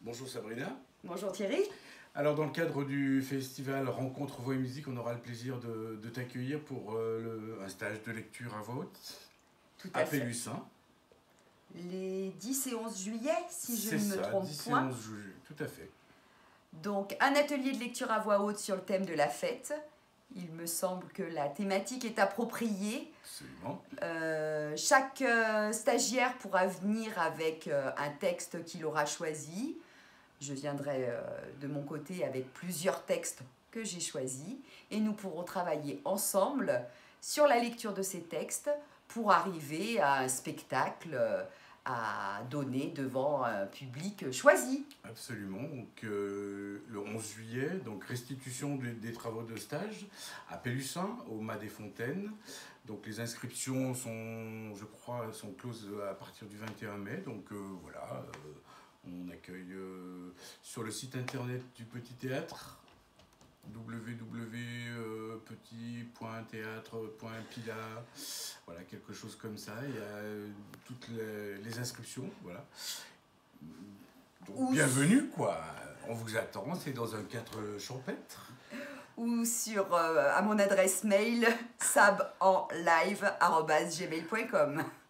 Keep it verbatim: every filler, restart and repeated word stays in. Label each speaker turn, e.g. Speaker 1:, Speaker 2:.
Speaker 1: Bonjour Sabrina.
Speaker 2: Bonjour Thierry.
Speaker 1: Alors dans le cadre du festival Rencontre Voix et Musique, on aura le plaisir de, de t'accueillir pour euh, le, un stage de lecture à voix haute
Speaker 2: Tout à,
Speaker 1: à
Speaker 2: fait.
Speaker 1: Pélussin.
Speaker 2: Les dix et onze juillet, si je
Speaker 1: C'est
Speaker 2: ne me
Speaker 1: ça,
Speaker 2: trompe
Speaker 1: dix et
Speaker 2: point.
Speaker 1: onze juillet, tout à fait.
Speaker 2: Donc un atelier de lecture à voix haute sur le thème de la fête. Il me semble que la thématique est appropriée.
Speaker 1: Absolument.
Speaker 2: Euh, chaque euh, stagiaire pourra venir avec euh, un texte qu'il aura choisi. Je viendrai euh, de mon côté avec plusieurs textes que j'ai choisis et nous pourrons travailler ensemble sur la lecture de ces textes pour arriver à un spectacle euh, à donner devant un public choisi.
Speaker 1: Absolument. Donc euh, le onze juillet, donc restitution des, des travaux de stage à Pélussin, au Mas des Fontaines. Donc les inscriptions sont, je crois, sont closes à partir du vingt et un mai. Donc euh, voilà, euh, on accueille euh, sur le site internet du Petit Théâtre, w w w point petit point théâtre point pila, voilà, quelque chose comme ça. Il y a euh, toutes les, les inscriptions, voilà. Donc, bienvenue, quoi. On vous attend, c'est dans un cadre champêtre.
Speaker 2: Ou sur euh, à mon adresse mail sab en live arobase gmail point com.